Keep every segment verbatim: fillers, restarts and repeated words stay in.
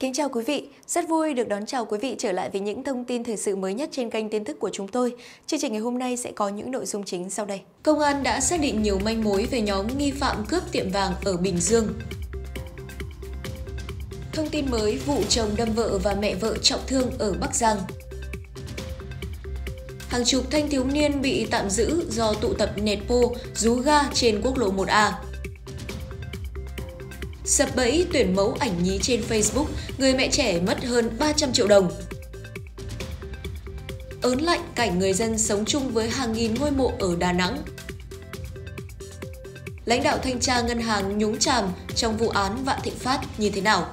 Kính chào quý vị, rất vui được đón chào quý vị trở lại với những thông tin thời sự mới nhất trên kênh tin tức của chúng tôi. Chương trình ngày hôm nay sẽ có những nội dung chính sau đây. Công an đã xác định nhiều manh mối về nhóm nghi phạm cướp tiệm vàng ở Bình Dương. Thông tin mới, vụ chồng đâm vợ và mẹ vợ trọng thương ở Bắc Giang. Hàng chục thanh thiếu niên bị tạm giữ do tụ tập nẹt bô, rú ga trên quốc lộ một A. Sập bẫy tuyển mẫu ảnh nhí trên Facebook, người mẹ trẻ mất hơn ba trăm triệu đồng. Ớn lạnh cảnh người dân sống chung với hàng nghìn ngôi mộ ở Đà Nẵng. Lãnh đạo thanh tra ngân hàng nhúng chàm trong vụ án Vạn Thịnh Phát như thế nào?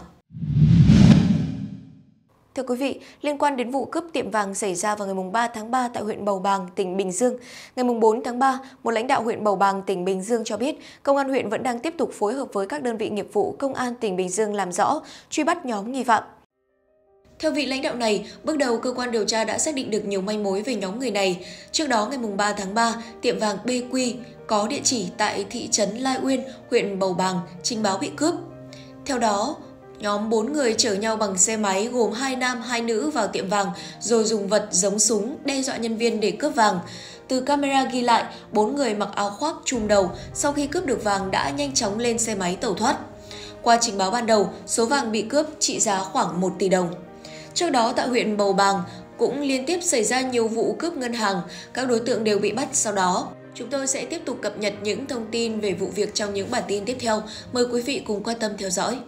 Thưa quý vị, liên quan đến vụ cướp tiệm vàng xảy ra vào ngày ba tháng ba tại huyện Bầu Bàng, tỉnh Bình Dương, ngày bốn tháng ba, một lãnh đạo huyện Bầu Bàng, tỉnh Bình Dương cho biết, Công an huyện vẫn đang tiếp tục phối hợp với các đơn vị nghiệp vụ Công an tỉnh Bình Dương làm rõ, truy bắt nhóm nghi phạm. Theo vị lãnh đạo này, bước đầu cơ quan điều tra đã xác định được nhiều manh mối về nhóm người này. Trước đó, ngày ba tháng ba, tiệm vàng bê quy có địa chỉ tại thị trấn Lai Uyên, huyện Bầu Bàng, trình báo bị cướp. Theo đó, nhóm bốn người chở nhau bằng xe máy gồm hai nam hai nữ vào tiệm vàng rồi dùng vật giống súng đe dọa nhân viên để cướp vàng. Từ camera ghi lại, bốn người mặc áo khoác trùm đầu sau khi cướp được vàng đã nhanh chóng lên xe máy tẩu thoát. Qua trình báo ban đầu, số vàng bị cướp trị giá khoảng một tỷ đồng. Trước đó tại huyện Bầu Bàng cũng liên tiếp xảy ra nhiều vụ cướp ngân hàng, các đối tượng đều bị bắt sau đó. Chúng tôi sẽ tiếp tục cập nhật những thông tin về vụ việc trong những bản tin tiếp theo. Mời quý vị cùng quan tâm theo dõi.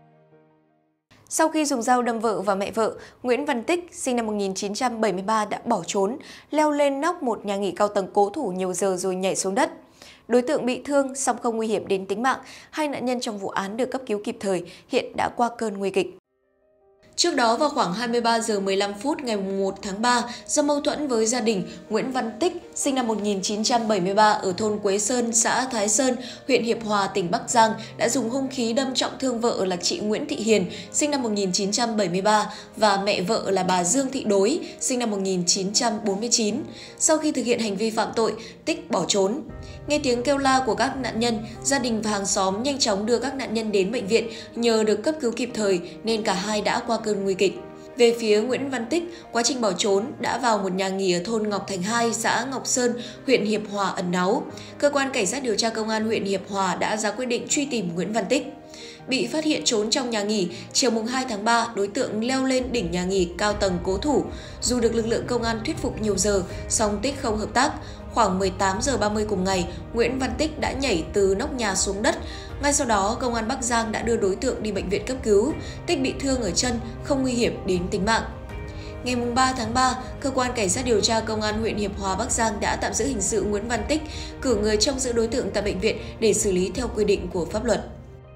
Sau khi dùng dao đâm vợ và mẹ vợ, Nguyễn Văn Tích, sinh năm một nghìn chín trăm bảy mươi ba đã bỏ trốn, leo lên nóc một nhà nghỉ cao tầng cố thủ nhiều giờ rồi nhảy xuống đất. Đối tượng bị thương song không nguy hiểm đến tính mạng, hai nạn nhân trong vụ án được cấp cứu kịp thời, hiện đã qua cơn nguy kịch. Trước đó vào khoảng hai mươi ba giờ mười lăm phút ngày một tháng ba, do mâu thuẫn với gia đình, Nguyễn Văn Tích, sinh năm một nghìn chín trăm bảy mươi ba ở thôn Quế Sơn, xã Thái Sơn, huyện Hiệp Hòa, tỉnh Bắc Giang đã dùng hung khí đâm trọng thương vợ là chị Nguyễn Thị Hiền, sinh năm một nghìn chín trăm bảy mươi ba và mẹ vợ là bà Dương Thị Đối, sinh năm một nghìn chín trăm bốn mươi chín. Sau khi thực hiện hành vi phạm tội, Tích bỏ trốn. Nghe tiếng kêu la của các nạn nhân, gia đình và hàng xóm nhanh chóng đưa các nạn nhân đến bệnh viện, nhờ được cấp cứu kịp thời nên cả hai đã qua cơn nguy kịch. Về phía Nguyễn Văn Tích, quá trình bỏ trốn đã vào một nhà nghỉ ở thôn Ngọc Thành hai, xã Ngọc Sơn, huyện Hiệp Hòa ẩn náu. Cơ quan Cảnh sát điều tra Công an huyện Hiệp Hòa đã ra quyết định truy tìm Nguyễn Văn Tích. Bị phát hiện trốn trong nhà nghỉ, chiều hai tháng ba, đối tượng leo lên đỉnh nhà nghỉ cao tầng cố thủ. Dù được lực lượng công an thuyết phục nhiều giờ, song Tích không hợp tác. Khoảng mười tám giờ ba mươi cùng ngày, Nguyễn Văn Tích đã nhảy từ nóc nhà xuống đất. Ngay sau đó, Công an Bắc Giang đã đưa đối tượng đi bệnh viện cấp cứu. Tích bị thương ở chân, không nguy hiểm đến tính mạng. Ngày ba tháng ba, Cơ quan Cảnh sát điều tra Công an huyện Hiệp Hòa, Bắc Giang đã tạm giữ hình sự Nguyễn Văn Tích, cử người trông giữ đối tượng tại bệnh viện để xử lý theo quy định của pháp luật.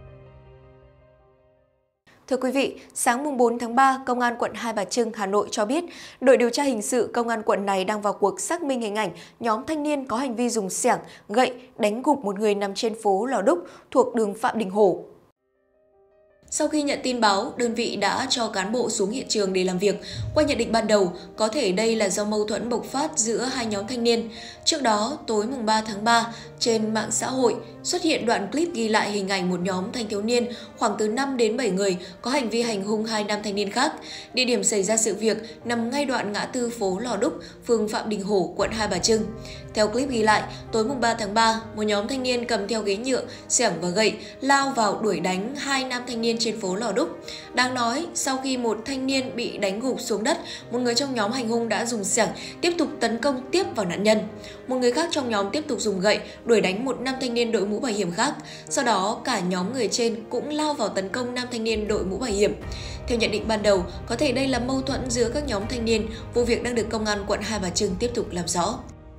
Thưa quý vị, sáng bốn tháng ba, Công an quận Hai Bà Trưng, Hà Nội cho biết, đội điều tra hình sự Công an quận này đang vào cuộc xác minh hình ảnh nhóm thanh niên có hành vi dùng xẻng, gậy đánh gục một người nằm trên phố Lò Đúc thuộc đường Phạm Đình Hổ. Sau khi nhận tin báo, đơn vị đã cho cán bộ xuống hiện trường để làm việc. Qua nhận định ban đầu, có thể đây là do mâu thuẫn bộc phát giữa hai nhóm thanh niên. Trước đó, tối ba tháng ba, trên mạng xã hội xuất hiện đoạn clip ghi lại hình ảnh một nhóm thanh thiếu niên khoảng từ năm đến bảy người có hành vi hành hung hai nam thanh niên khác. Địa điểm xảy ra sự việc nằm ngay đoạn ngã tư phố Lò Đúc, phường Phạm Đình Hổ, quận Hai Bà Trưng. Theo clip ghi lại, tối ba tháng ba, một nhóm thanh niên cầm theo ghế nhựa, xẻng và gậy lao vào đuổi đánh hai nam thanh niên trên phố Lò Đúc. Đáng nói, sau khi một thanh niên bị đánh gục xuống đất, một người trong nhóm hành hung đã dùng xẻng tiếp tục tấn công tiếp vào nạn nhân. Một người khác trong nhóm tiếp tục dùng gậy đuổi đánh một nam thanh niên đội mũ bảo hiểm khác. Sau đó, cả nhóm người trên cũng lao vào tấn công nam thanh niên đội mũ bảo hiểm. Theo nhận định ban đầu, có thể đây là mâu thuẫn giữa các nhóm thanh niên. Vụ việc đang được Công an quận Hai Bà Trưng tiếp tục làm rõ.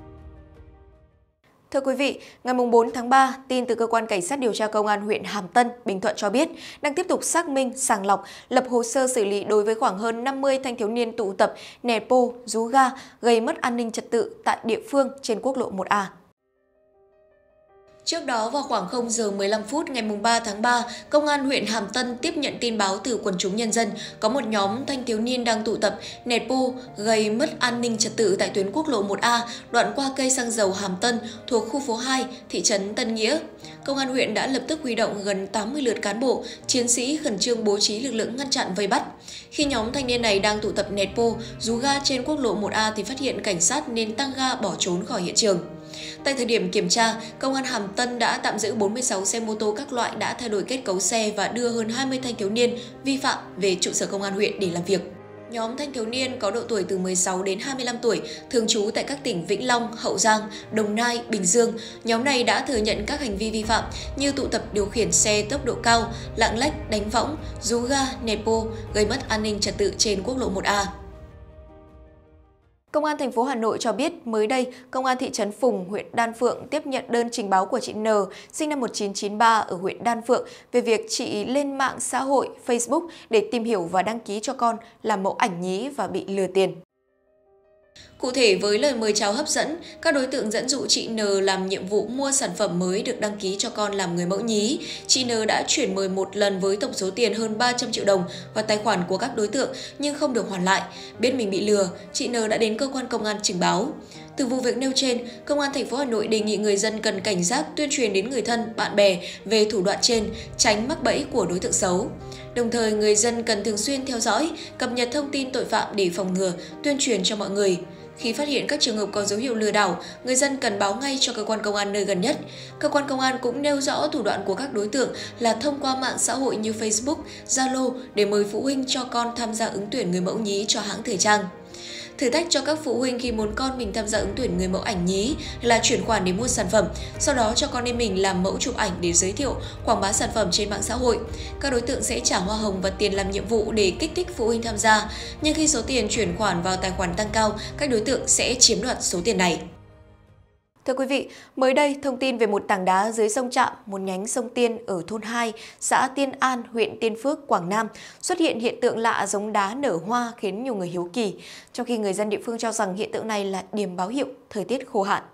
Thưa quý vị, ngày bốn tháng ba, tin từ Cơ quan Cảnh sát điều tra Công an huyện Hàm Tân, Bình Thuận cho biết đang tiếp tục xác minh, sàng lọc, lập hồ sơ xử lý đối với khoảng hơn năm mươi thanh thiếu niên tụ tập, nẹt bô, rú ga, gây mất an ninh trật tự tại địa phương trên quốc lộ một A. Trước đó vào khoảng không giờ mười lăm phút ngày ba tháng ba, Công an huyện Hàm Tân tiếp nhận tin báo từ quần chúng nhân dân có một nhóm thanh thiếu niên đang tụ tập nẹt bô gây mất an ninh trật tự tại tuyến quốc lộ một A, đoạn qua cây xăng dầu Hàm Tân thuộc khu phố hai, thị trấn Tân Nghĩa. Công an huyện đã lập tức huy động gần tám mươi lượt cán bộ, chiến sĩ khẩn trương bố trí lực lượng ngăn chặn vây bắt. Khi nhóm thanh niên này đang tụ tập nẹt bô, rú ga trên quốc lộ một A thì phát hiện cảnh sát nên tăng ga bỏ trốn khỏi hiện trường. Tại thời điểm kiểm tra, Công an Hàm Tân đã tạm giữ bốn mươi sáu xe mô tô các loại đã thay đổi kết cấu xe và đưa hơn hai mươi thanh thiếu niên vi phạm về trụ sở Công an huyện để làm việc. Nhóm thanh thiếu niên có độ tuổi từ mười sáu đến hai mươi lăm tuổi, thường trú tại các tỉnh Vĩnh Long, Hậu Giang, Đồng Nai, Bình Dương. Nhóm này đã thừa nhận các hành vi vi phạm như tụ tập điều khiển xe tốc độ cao, lạng lách, đánh võng, rú ga, nẹt bô, gây mất an ninh trật tự trên quốc lộ một A. Công an thành phố Hà Nội cho biết mới đây, Công an thị trấn Phùng, huyện Đan Phượng tiếp nhận đơn trình báo của chị N, sinh năm một nghìn chín trăm chín mươi ba ở huyện Đan Phượng về việc chị lên mạng xã hội Facebook để tìm hiểu và đăng ký cho con làm mẫu ảnh nhí và bị lừa tiền. Cụ thể, với lời mời chào hấp dẫn, các đối tượng dẫn dụ chị N làm nhiệm vụ mua sản phẩm mới được đăng ký cho con làm người mẫu nhí. Chị N đã chuyển mời một lần với tổng số tiền hơn ba trăm triệu đồng vào tài khoản của các đối tượng nhưng không được hoàn lại. Biết mình bị lừa, chị N đã đến cơ quan công an trình báo. Từ vụ việc nêu trên, Công an thành phố Hà Nội đề nghị người dân cần cảnh giác tuyên truyền đến người thân, bạn bè về thủ đoạn trên, tránh mắc bẫy của đối tượng xấu. Đồng thời, người dân cần thường xuyên theo dõi, cập nhật thông tin tội phạm để phòng ngừa, tuyên truyền cho mọi người. Khi phát hiện các trường hợp có dấu hiệu lừa đảo, người dân cần báo ngay cho cơ quan công an nơi gần nhất. Cơ quan công an cũng nêu rõ thủ đoạn của các đối tượng là thông qua mạng xã hội như Facebook, Zalo để mời phụ huynh cho con tham gia ứng tuyển người mẫu nhí cho hãng thời trang. Thử thách cho các phụ huynh khi muốn con mình tham gia ứng tuyển người mẫu ảnh nhí là chuyển khoản để mua sản phẩm, sau đó cho con em mình làm mẫu chụp ảnh để giới thiệu, quảng bá sản phẩm trên mạng xã hội. Các đối tượng sẽ trả hoa hồng và tiền làm nhiệm vụ để kích thích phụ huynh tham gia, nhưng khi số tiền chuyển khoản vào tài khoản tăng cao, các đối tượng sẽ chiếm đoạt số tiền này. Thưa quý vị, mới đây thông tin về một tảng đá dưới sông Trạm, một nhánh sông Tiên ở thôn hai, xã Tiên An, huyện Tiên Phước, Quảng Nam, xuất hiện hiện tượng lạ giống đá nở hoa khiến nhiều người hiếu kỳ, trong khi người dân địa phương cho rằng hiện tượng này là điểm báo hiệu thời tiết khô hạn.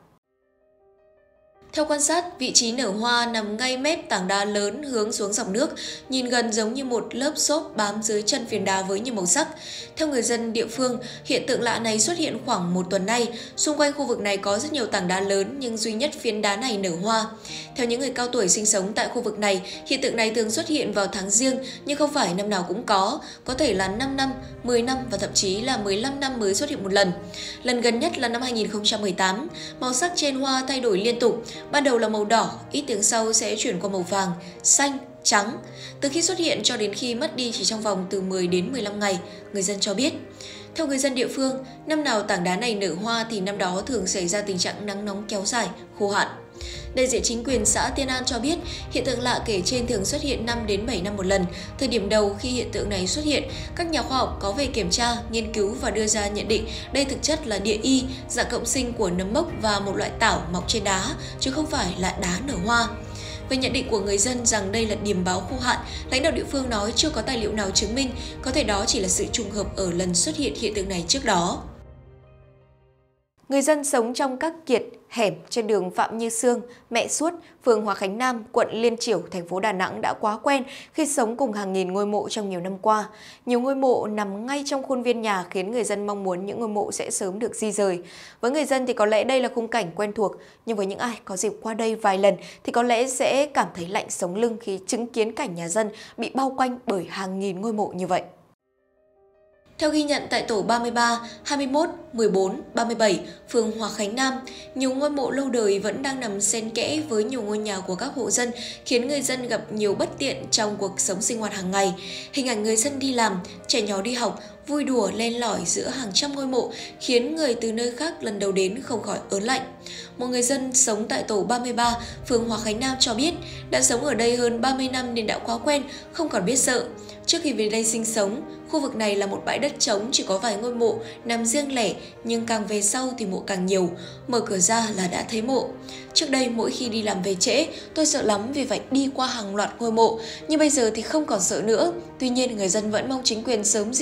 Theo quan sát, vị trí nở hoa nằm ngay mép tảng đá lớn hướng xuống dòng nước, nhìn gần giống như một lớp xốp bám dưới chân phiến đá với nhiều màu sắc. Theo người dân địa phương, hiện tượng lạ này xuất hiện khoảng một tuần nay. Xung quanh khu vực này có rất nhiều tảng đá lớn nhưng duy nhất phiến đá này nở hoa. Theo những người cao tuổi sinh sống tại khu vực này, hiện tượng này thường xuất hiện vào tháng Giêng nhưng không phải năm nào cũng có, có thể là năm năm, mười năm và thậm chí là mười lăm năm mới xuất hiện một lần. Lần gần nhất là năm hai nghìn không trăm mười tám, màu sắc trên hoa thay đổi liên tục. Ban đầu là màu đỏ, ít tiếng sau sẽ chuyển qua màu vàng, xanh, trắng. Từ khi xuất hiện cho đến khi mất đi chỉ trong vòng từ mười đến mười lăm ngày, người dân cho biết. Theo người dân địa phương, năm nào tảng đá này nở hoa thì năm đó thường xảy ra tình trạng nắng nóng kéo dài, khô hạn. Đại diện chính quyền xã Tiên An cho biết, hiện tượng lạ kể trên thường xuất hiện năm đến bảy năm một lần. Thời điểm đầu khi hiện tượng này xuất hiện, các nhà khoa học có về kiểm tra, nghiên cứu và đưa ra nhận định đây thực chất là địa y, dạng cộng sinh của nấm mốc và một loại tảo mọc trên đá, chứ không phải là đá nở hoa. Về nhận định của người dân rằng đây là điềm báo khô hạn, lãnh đạo địa phương nói chưa có tài liệu nào chứng minh, có thể đó chỉ là sự trùng hợp ở lần xuất hiện hiện tượng này trước đó. Người dân sống trong các kiệt, hẻm trên đường Phạm Như Sương, Mẹ Suốt, phường Hòa Khánh Nam, quận Liên Chiểu, thành phố Đà Nẵng đã quá quen khi sống cùng hàng nghìn ngôi mộ trong nhiều năm qua. Nhiều ngôi mộ nằm ngay trong khuôn viên nhà khiến người dân mong muốn những ngôi mộ sẽ sớm được di rời. Với người dân thì có lẽ đây là khung cảnh quen thuộc, nhưng với những ai có dịp qua đây vài lần thì có lẽ sẽ cảm thấy lạnh sống lưng khi chứng kiến cảnh nhà dân bị bao quanh bởi hàng nghìn ngôi mộ như vậy. Theo ghi nhận tại tổ ba mươi ba, hai mươi mốt, mười bốn, ba mươi bảy, phường Hòa Khánh Nam, nhiều ngôi mộ lâu đời vẫn đang nằm xen kẽ với nhiều ngôi nhà của các hộ dân, khiến người dân gặp nhiều bất tiện trong cuộc sống sinh hoạt hàng ngày. Hình ảnh người dân đi làm, trẻ nhỏ đi học, vui đùa len lỏi giữa hàng trăm ngôi mộ khiến người từ nơi khác lần đầu đến không khỏi ớn lạnh. Một người dân sống tại tổ ba mươi ba, phường Hòa Khánh Nam cho biết đã sống ở đây hơn ba mươi năm nên đã quá quen, không còn biết sợ. Trước khi về đây sinh sống, khu vực này là một bãi đất trống chỉ có vài ngôi mộ nằm riêng lẻ, nhưng càng về sau thì mộ càng nhiều, mở cửa ra là đã thấy mộ. Trước đây mỗi khi đi làm về trễ, tôi sợ lắm vì phải đi qua hàng loạt ngôi mộ, nhưng bây giờ thì không còn sợ nữa. Tuy nhiên người dân vẫn mong chính quyền sớm di rời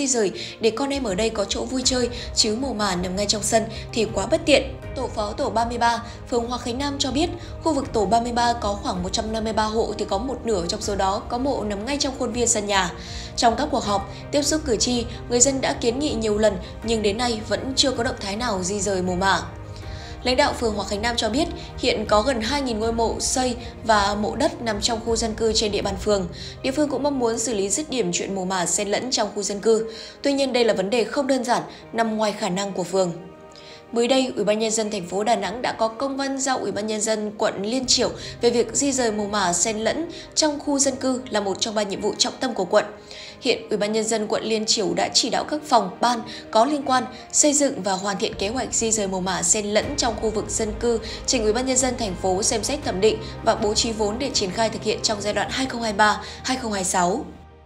để con em ở đây có chỗ vui chơi, chứ mồ mả nằm ngay trong sân thì quá bất tiện. Tổ phó tổ ba mươi ba, phường Hòa Khánh Nam cho biết, khu vực tổ ba mươi ba có khoảng một trăm năm mươi ba hộ thì có một nửa trong số đó có mộ nằm ngay trong khuôn viên sân nhà. Trong các cuộc họp, tiếp xúc cử tri, người dân đã kiến nghị nhiều lần nhưng đến nay vẫn chưa có động thái nào di rời mồ mả. Lãnh đạo phường Hòa Khánh Nam cho biết hiện có gần hai nghìn ngôi mộ xây và mộ đất nằm trong khu dân cư trên địa bàn phường. Địa phương cũng mong muốn xử lý dứt điểm chuyện mồ mả xen lẫn trong khu dân cư. Tuy nhiên đây là vấn đề không đơn giản, nằm ngoài khả năng của phường. Mới đây, Ủy ban nhân dân thành phố Đà Nẵng đã có công văn giao Ủy ban nhân dân quận Liên Chiểu về việc di rời mồ mả xen lẫn trong khu dân cư là một trong ba nhiệm vụ trọng tâm của quận. Hiện Ủy ban nhân dân quận Liên Chiểu đã chỉ đạo các phòng, ban có liên quan xây dựng và hoàn thiện kế hoạch di rời mồ mả xen lẫn trong khu vực dân cư, trình Ủy ban nhân dân thành phố xem xét thẩm định và bố trí vốn để triển khai thực hiện trong giai đoạn hai nghìn không trăm hai mươi ba đến hai nghìn không trăm hai mươi sáu.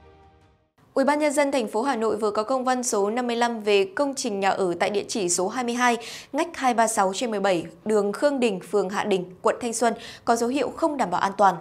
Ủy ban nhân dân thành phố Hà Nội vừa có công văn số năm mươi lăm về công trình nhà ở tại địa chỉ số hai mươi hai, ngách hai ba sáu trên mười bảy, đường Khương Đình, phường Hạ Đình, quận Thanh Xuân có dấu hiệu không đảm bảo an toàn.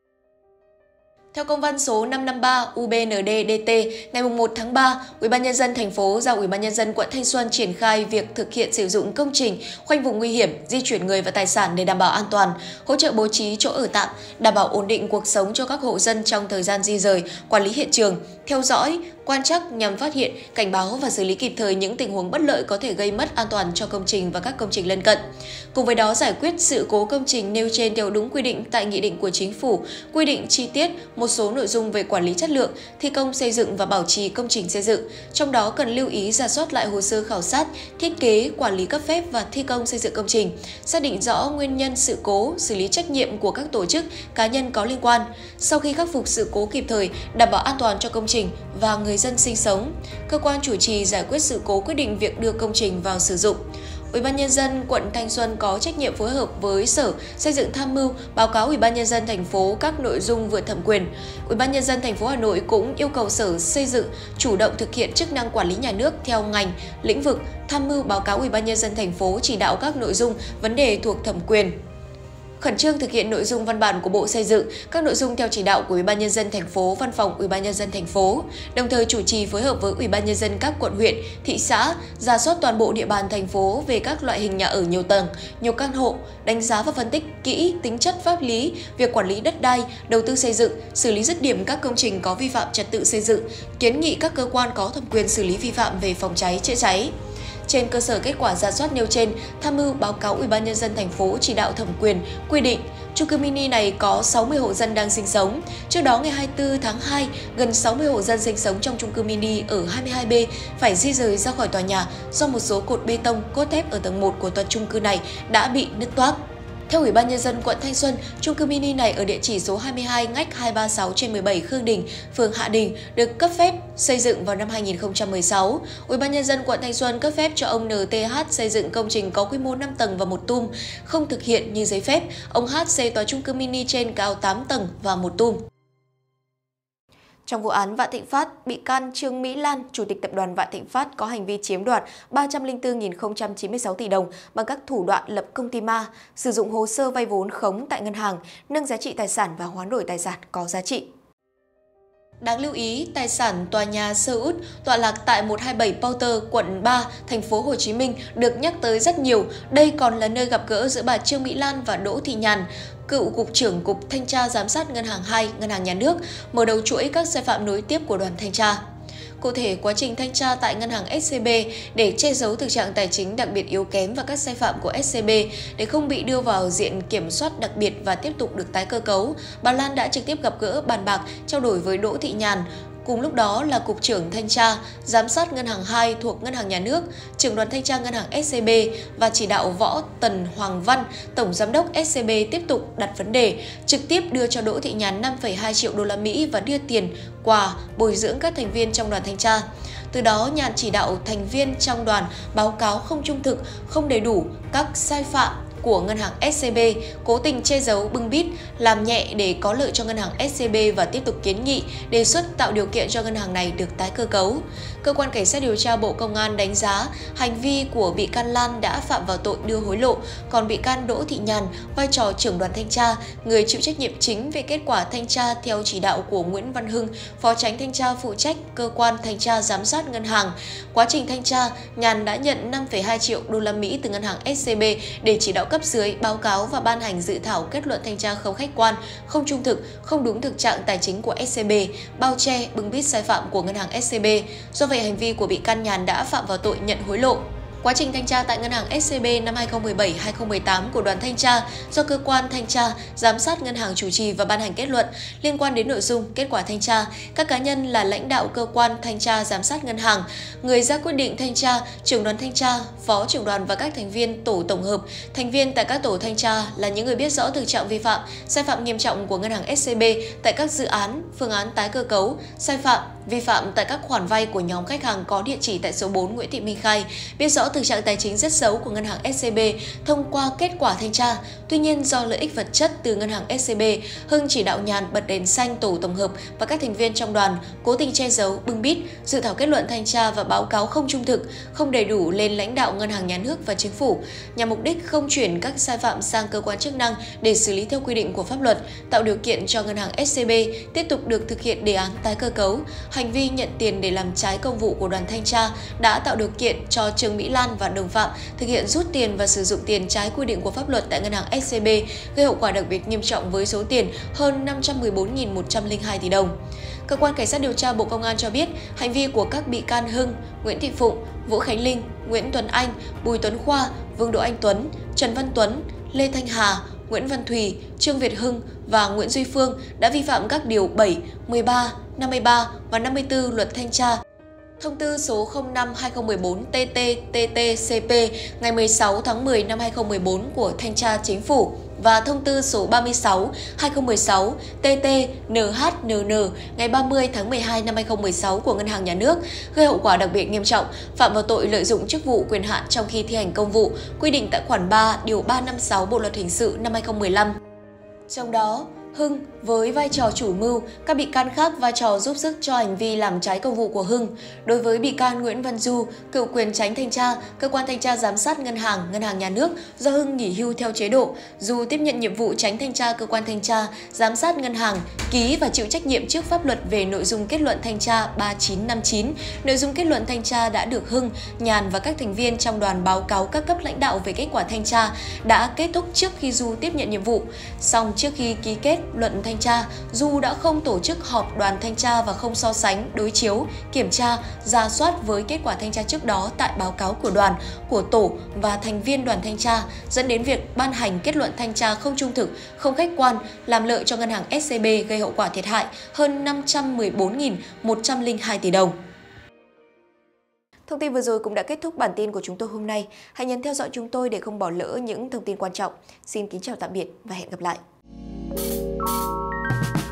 Theo công văn số năm trăm năm mươi ba U B N D D T ngày một tháng ba, Ủy ban nhân dân thành phố giao Ủy ban nhân dân quận Thanh Xuân triển khai việc thực hiện sử dụng công trình khoanh vùng nguy hiểm, di chuyển người và tài sản để đảm bảo an toàn, hỗ trợ bố trí chỗ ở tạm, đảm bảo ổn định cuộc sống cho các hộ dân trong thời gian di rời, quản lý hiện trường, theo dõi, quan trắc nhằm phát hiện, cảnh báo và xử lý kịp thời những tình huống bất lợi có thể gây mất an toàn cho công trình và các công trình lân cận. Cùng với đó giải quyết sự cố công trình nêu trên theo đúng quy định tại Nghị định của Chính phủ, quy định chi tiết một số nội dung về quản lý chất lượng, thi công xây dựng và bảo trì công trình xây dựng. Trong đó cần lưu ý rà soát lại hồ sơ khảo sát, thiết kế, quản lý cấp phép và thi công xây dựng công trình, xác định rõ nguyên nhân sự cố, xử lý trách nhiệm của các tổ chức, cá nhân có liên quan. Sau khi khắc phục sự cố kịp thời, đảm bảo an toàn cho công trình và người dân sinh sống, cơ quan chủ trì giải quyết sự cố quyết định việc đưa công trình vào sử dụng. Ủy ban nhân dân quận Thanh Xuân có trách nhiệm phối hợp với Sở Xây dựng tham mưu báo cáo Ủy ban nhân dân thành phố các nội dung vượt thẩm quyền. Ủy ban nhân dân thành phố Hà Nội cũng yêu cầu Sở Xây dựng chủ động thực hiện chức năng quản lý nhà nước theo ngành, lĩnh vực, tham mưu báo cáo Ủy ban nhân dân thành phố chỉ đạo các nội dung, vấn đề thuộc thẩm quyền. Khẩn trương thực hiện nội dung văn bản của Bộ Xây dựng, các nội dung theo chỉ đạo của Ủy ban nhân dân thành phố, Văn phòng Ủy ban nhân dân thành phố, đồng thời chủ trì phối hợp với Ủy ban nhân dân các quận huyện, thị xã, rà soát toàn bộ địa bàn thành phố về các loại hình nhà ở nhiều tầng, nhiều căn hộ, đánh giá và phân tích kỹ tính chất pháp lý, việc quản lý đất đai, đầu tư xây dựng, xử lý dứt điểm các công trình có vi phạm trật tự xây dựng, kiến nghị các cơ quan có thẩm quyền xử lý vi phạm về phòng cháy chữa cháy. Trên cơ sở kết quả rà soát nêu trên, tham mưu báo cáo Ủy ban nhân dân thành phố chỉ đạo thẩm quyền quy định chung cư mini này có sáu mươi hộ dân đang sinh sống. Trước đó ngày hai mươi tư tháng hai, gần sáu mươi hộ dân sinh sống trong chung cư mini ở hai mươi hai B phải di rời ra khỏi tòa nhà do một số cột bê tông, cốt thép ở tầng một của tòa chung cư này đã bị nứt toác. Theo Ủy ban nhân dân quận Thanh Xuân, chung cư mini này ở địa chỉ số hai mươi hai ngách hai ba sáu trên mười bảy Khương Đình, phường Hạ Đình được cấp phép xây dựng vào năm hai nghìn không trăm mười sáu. Ủy ban nhân dân quận Thanh Xuân cấp phép cho ông N T H xây dựng công trình có quy mô năm tầng và một tum, không thực hiện như giấy phép. Ông H xây tòa chung cư mini trên cao tám tầng và một tum. Trong vụ án Vạn Thịnh Phát, bị can Trương Mỹ Lan, Chủ tịch Tập đoàn Vạn Thịnh Phát có hành vi chiếm đoạt ba trăm lẻ bốn nghìn không trăm chín mươi sáu tỷ đồng bằng các thủ đoạn lập công ty ma, sử dụng hồ sơ vay vốn khống tại ngân hàng, nâng giá trị tài sản và hoán đổi tài sản có giá trị. Đáng lưu ý, tài sản tòa nhà Sơ Út tọa lạc tại một trăm hai mươi bảy Porter, quận ba, thành phố Hồ Chí Minh được nhắc tới rất nhiều. Đây còn là nơi gặp gỡ giữa bà Trương Mỹ Lan và Đỗ Thị Nhàn, cựu Cục trưởng Cục Thanh tra Giám sát Ngân hàng hai, Ngân hàng Nhà nước, mở đầu chuỗi các sai phạm nối tiếp của đoàn thanh tra. Cụ thể, quá trình thanh tra tại ngân hàng S C B để che giấu thực trạng tài chính đặc biệt yếu kém và các sai phạm của S C B để không bị đưa vào diện kiểm soát đặc biệt và tiếp tục được tái cơ cấu, bà Lan đã trực tiếp gặp gỡ bàn bạc, trao đổi với Đỗ Thị Nhàn, cùng lúc đó là Cục trưởng Thanh tra, Giám sát Ngân hàng hai thuộc Ngân hàng Nhà nước, trưởng đoàn thanh tra Ngân hàng S C B và chỉ đạo Võ Tần Hoàng Văn, Tổng Giám đốc S C B tiếp tục đặt vấn đề, trực tiếp đưa cho Đỗ Thị Nhàn năm phẩy hai triệu đô la Mỹ và đưa tiền, quà, bồi dưỡng các thành viên trong đoàn thanh tra. Từ đó, Nhàn chỉ đạo thành viên trong đoàn báo cáo không trung thực, không đầy đủ các sai phạm của ngân hàng ét xê bê cố tình che giấu, bưng bít, làm nhẹ để có lợi cho ngân hàng ét xê bê và tiếp tục kiến nghị đề xuất tạo điều kiện cho ngân hàng này được tái cơ cấu. Cơ quan Cảnh sát điều tra Bộ Công an đánh giá hành vi của bị can Lan đã phạm vào tội đưa hối lộ, còn bị can Đỗ Thị Nhàn vai trò trưởng đoàn thanh tra, người chịu trách nhiệm chính về kết quả thanh tra theo chỉ đạo của Nguyễn Văn Hưng, Phó Chánh Thanh tra phụ trách cơ quan thanh tra giám sát ngân hàng. Quá trình thanh tra, Nhàn đã nhận năm phẩy hai triệu đô la Mỹ từ ngân hàng ét xê bê để chỉ đạo cấp dưới báo cáo và ban hành dự thảo kết luận thanh tra không khách quan, không trung thực, không đúng thực trạng tài chính của ét xê bê, bao che, bưng bít sai phạm của ngân hàng ét xê bê. Do vậy, hành vi của bị can Nhàn đã phạm vào tội nhận hối lộ. Quá trình thanh tra tại ngân hàng ét xê bê năm hai nghìn không trăm mười bảy đến hai nghìn không trăm mười tám của đoàn thanh tra do cơ quan thanh tra giám sát ngân hàng chủ trì và ban hành kết luận liên quan đến nội dung kết quả thanh tra, các cá nhân là lãnh đạo cơ quan thanh tra giám sát ngân hàng, người ra quyết định thanh tra, trưởng đoàn thanh tra, phó trưởng đoàn và các thành viên tổ tổng hợp, thành viên tại các tổ thanh tra là những người biết rõ thực trạng vi phạm, sai phạm nghiêm trọng của ngân hàng ét xê bê tại các dự án, phương án tái cơ cấu, sai phạm, vi phạm tại các khoản vay của nhóm khách hàng có địa chỉ tại số bốn Nguyễn Thị Minh Khai, biết rõ thực trạng tài chính rất xấu của ngân hàng ét xê bê thông qua kết quả thanh tra. Tuy nhiên, do lợi ích vật chất từ ngân hàng ét xê bê, Hưng chỉ đạo Nhàn bật đèn xanh tổ tổng hợp và các thành viên trong đoàn cố tình che giấu, bưng bít, dự thảo kết luận thanh tra và báo cáo không trung thực, không đầy đủ lên lãnh đạo ngân hàng nhà nước và chính phủ, nhằm mục đích không chuyển các sai phạm sang cơ quan chức năng để xử lý theo quy định của pháp luật, tạo điều kiện cho ngân hàng ét xê bê tiếp tục được thực hiện đề án tái cơ cấu. Hành vi nhận tiền để làm trái công vụ của đoàn thanh tra đã tạo điều kiện cho Trương Mỹ Lan và đồng phạm thực hiện rút tiền và sử dụng tiền trái quy định của pháp luật tại ngân hàng ét xê bê, gây hậu quả đặc biệt nghiêm trọng với số tiền hơn năm trăm mười bốn nghìn một trăm lẻ hai tỷ đồng. Cơ quan Cảnh sát điều tra Bộ Công an cho biết, hành vi của các bị can Hưng, Nguyễn Thị Phụng, Vũ Khánh Linh, Nguyễn Tuấn Anh, Bùi Tuấn Khoa, Vương Đỗ Anh Tuấn, Trần Văn Tuấn, Lê Thanh Hà, Nguyễn Văn Thùy, Trương Việt Hưng và Nguyễn Duy Phương đã vi phạm các điều bảy, mười ba, năm mươi ba và năm mươi tư Luật Thanh tra. Thông tư số không năm trên hai nghìn không trăm mười bốn T T T T C P ngày mười sáu tháng mười năm hai nghìn không trăm mười bốn của Thanh tra Chính phủ và thông tư số ba mươi sáu trên hai nghìn không trăm mười sáu T T N H N N ngày ba mươi tháng mười hai năm hai nghìn không trăm mười sáu của Ngân hàng Nhà nước, gây hậu quả đặc biệt nghiêm trọng, phạm vào tội lợi dụng chức vụ quyền hạn trong khi thi hành công vụ, quy định tại khoản ba điều ba trăm năm mươi sáu Bộ luật hình sự năm hai nghìn không trăm mười lăm. Trong đó, Hưng với vai trò chủ mưu, các bị can khác vai trò giúp sức cho hành vi làm trái công vụ của Hưng. Đối với bị can Nguyễn Văn Du, cựu quyền tránh thanh tra, cơ quan thanh tra giám sát ngân hàng, ngân hàng nhà nước do Hưng nghỉ hưu theo chế độ, Du tiếp nhận nhiệm vụ tránh thanh tra cơ quan thanh tra, giám sát ngân hàng, ký và chịu trách nhiệm trước pháp luật về nội dung kết luận thanh tra ba chín năm chín. Nội dung kết luận thanh tra đã được Hưng, Nhàn và các thành viên trong đoàn báo cáo các cấp lãnh đạo về kết quả thanh tra đã kết thúc trước khi Du tiếp nhận nhiệm vụ. Song trước khi ký kết luận thanh tra, Du đã không tổ chức họp đoàn thanh tra và không so sánh, đối chiếu, kiểm tra, rà soát với kết quả thanh tra trước đó tại báo cáo của đoàn, của tổ và thành viên đoàn thanh tra, dẫn đến việc ban hành kết luận thanh tra không trung thực, không khách quan, làm lợi cho ngân hàng ét xê bê, gây hậu quả thiệt hại hơn năm trăm mười bốn nghìn một trăm lẻ hai tỷ đồng. Thông tin vừa rồi cũng đã kết thúc bản tin của chúng tôi hôm nay. Hãy nhấn theo dõi chúng tôi để không bỏ lỡ những thông tin quan trọng. Xin kính chào tạm biệt và hẹn gặp lại.